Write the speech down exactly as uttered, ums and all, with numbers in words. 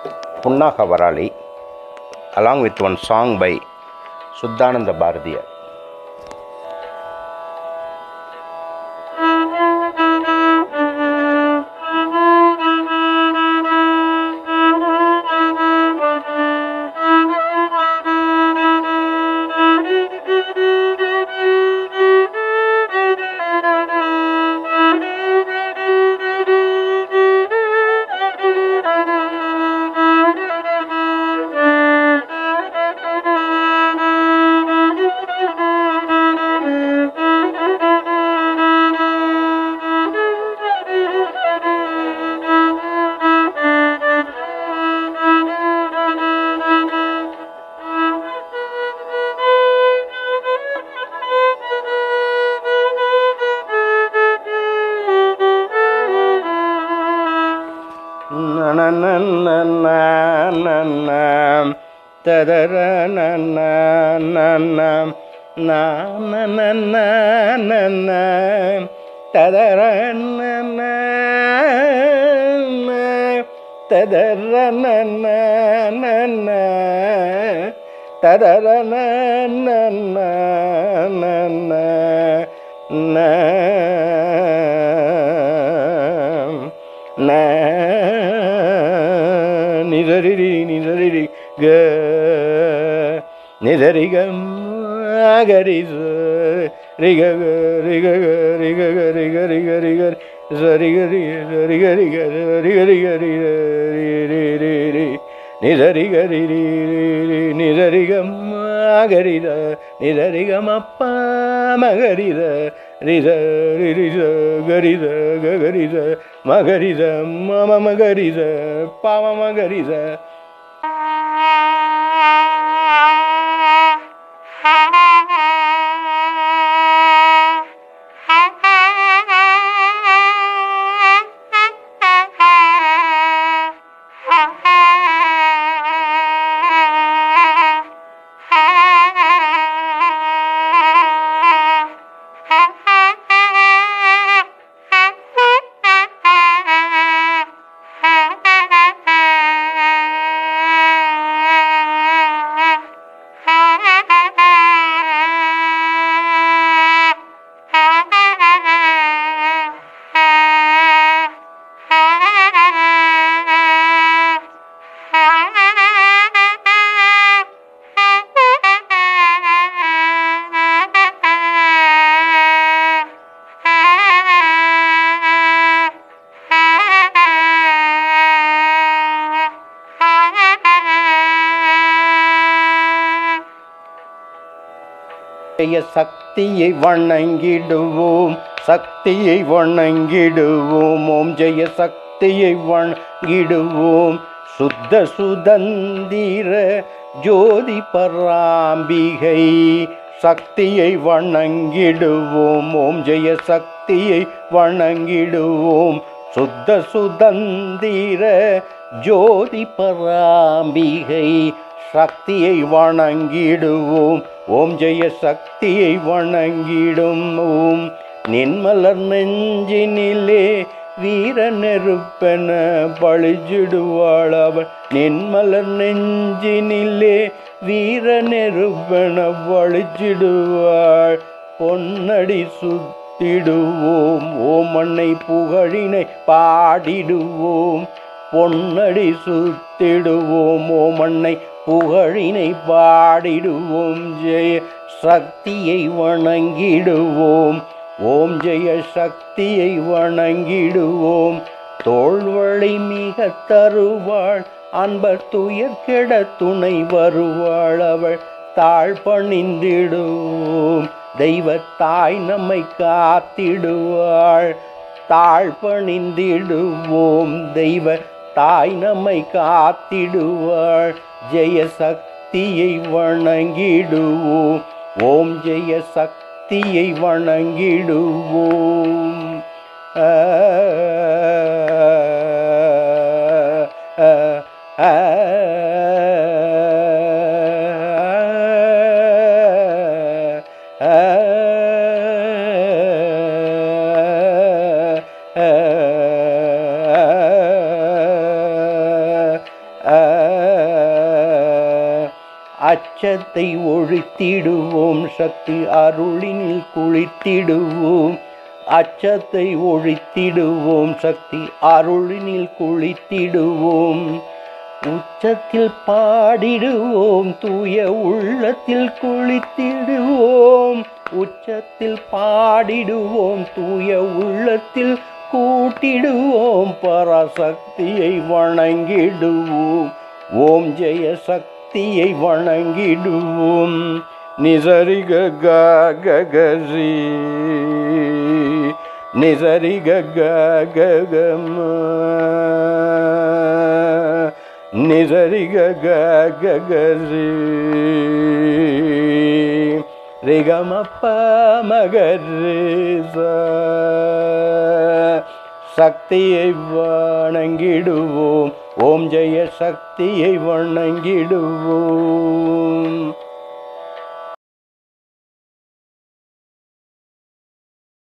Punnaga Varali, along with one song by Suddhananda Bharatiyar. Na na na na na na da da da na na na na na na na na na na da da da na na na da da da na na na na da da da na na na na na na na nidari nidari ga nidari ga gari riga riga riga riga riga riga zari gari zari gari zari gari gari nidari gari nidari ga gari nidari ga mappa magari riza riza gariza gagariza magariza mama magariza pama magariza. சக்தியை வணங்கிடுவோம் சக்தியை வணங்கிடுவோம் ஓம் ஜெய சக்தியை வணங்கிடுவோம் சுத்த சுதந்திர ஜோதி பராம்பிகை சக்தியை வணங்கிடுவோம் ஓம் ஜெய சக்தியை வணங்கிடுவோம் சுத்த சுதந்திர ஜோதி பராம்பிகை சக்தியை வணங்கிடுவோம் ஓம் ஜெய சக்தியை வணங்கிடும் ஓம் நின்மலர் நெஞ்சினிலே வீர நெருப்பென பழிச்சிடுவாள் அவள் நின்மலர் நெஞ்சினிலே வீர நெருப்பென பழிச்சிடுவாள் பொன்னடி சுத்திடுவோம் ஓம் அன்னை புகழினை பாடிடுவோம் பொன்னடி சுத்திடுவோம் ஓம் அன்னை புகழினை பாடிடுவோம் ஜெய சக்தியை வணங்கிடுவோம் ஓம் ஜெய சக்தியை வணங்கிடுவோம் தோள்வளை மிக தருவாள் அன்பர் துயர் கெட துணை வருவாள் அவள் தாழ் பணிந்திடுவோம் தெய்வ தாய் நம்மை காத்திடுவாள் தாழ் பணிந்திடுவோம் தெய்வ தாய் நம்மை காத்திடுவாள் ஜெய சக்தியை வணங்கிடுவோம் ஓம் ஜெய சக்தியை வணங்கிடுவோம். ஆ ஆ ஆ அச்சத்தை ஒழித்திடுவோம் சக்தி அருளினில் குளித்திடுவோம். அச்சத்தை ஒழித்திடுவோம் சக்தி அருளினில் குளித்திடுவோம். உச்சத்தில் பாடிடுவோம் தூய உள்ளத்தில் குளித்திடுவோம். உச்சத்தில் பாடிடுவோம் தூய உள்ளத்தில் கூட்டிடுவோம். பராசக்தியை வணங்கிடுவோம். ஓம் ஜெய சக்தியை வணங்கிடுவோம். நிசரிக ககரி நிசரிக ககம நிசரிக ககரி ரிகமப்ப மகரிச. சக்தியை வணங்கிடுவோம். ஓம் ஜெய சக்தியை வணங்கிடுவோம்.